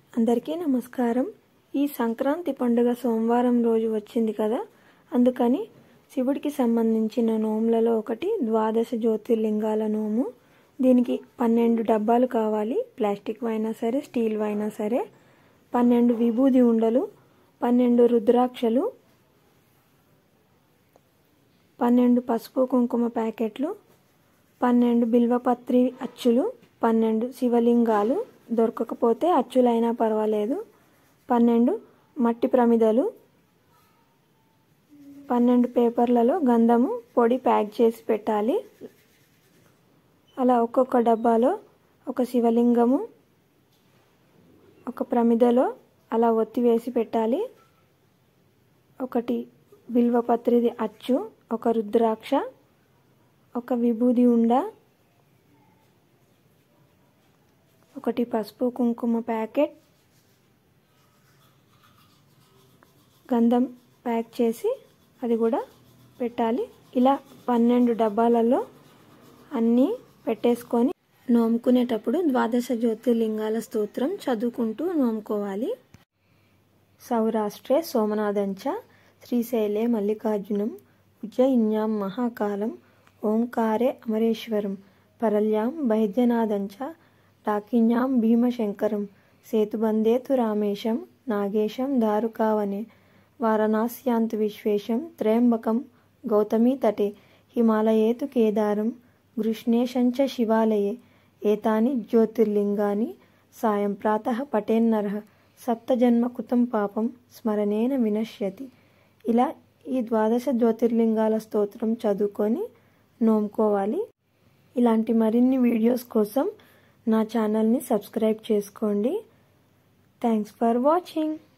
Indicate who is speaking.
Speaker 1: అందరికీ నమస్కారం। ఈ సంక్రాంతి పండుగ సోమవారం రోజు వచ్చింది కదా, అందుకని శివుడికి సంబంధించిన నోములలో ఒకటి ద్వాదశ జ్యోతిర్లింగాల నోము। దీనికి 12 డబ్బాలు కావాలి, ప్లాస్టిక్ అయినా సరే స్టీల్ అయినా సరే। 12 విభూది ఉండలు, 12 రుద్రాక్షలు, 12 పసుపు కుంకుమ ప్యాకెట్లు, 12 బిల్వపత్రి అచ్చులు, 12 శివలింగాలు, దొరకకపోతే అచ్చులైనా పర్వాలేదు, 12 మట్టి ప్రమిదలు, 12 పేపర్లలో గంధము పొడి ప్యాక్ చేసి పెట్టాలి। అలా ఒక్కొక్క డబ్బాలో ఒక శివలింగము, ఒక ప్రమిదలో అలా ఒత్తి వేసి పెట్టాలి। ఒకటి బిల్వపత్రిది అచ్చు, ఒక రుద్రాక్ష, ఒక విభూది ఉండ, ఒకటి పసుపు కుంకుమ ప్యాకెట్, గంధం ప్యాక్ చేసి అది కూడా పెట్టాలి। ఇలా 12 డబ్బాలలో అన్నీ పెట్టేసుకొని నోముకునేటప్పుడు ద్వాదశ జ్యోతిర్లింగాల స్తోత్రం చదువుకుంటూ నోముకోవాలి। సౌరాష్ట్రే సోమనాథంచ శ్రీశైలే మల్లికార్జునం ఉజ్జయిన్యాం మహాకాలం ఓంకారే అమరేశ్వరం పరల్యాం బైద్యనాథంచ డాకిన్యాం భీమశంకరం సేతుబందేతు రామేశం నాగేశం దారుకావనే వారణాస్యాంతు విశ్వేశం త్రయంబకం గౌతమీ తటే హిమాలయేతు కేదారం గృష్ణేశంచ శివాలయే ఏతాని జ్యోతిర్లింగాని సాయం ప్రాతః పఠేన్నరః సప్తజన్మ కృతం పాపం స్మరణేన వినశ్యతి। ఇలా ఈ ద్వాదశ జ్యోతిర్లింగాల స్తోత్రం చదువుకొని నోముకోవాలి। ఇలాంటి మరిన్ని వీడియోస్ కోసం నా ఛానల్ని సబ్స్క్రైబ్ చేసుకోండి। Thanks for watching.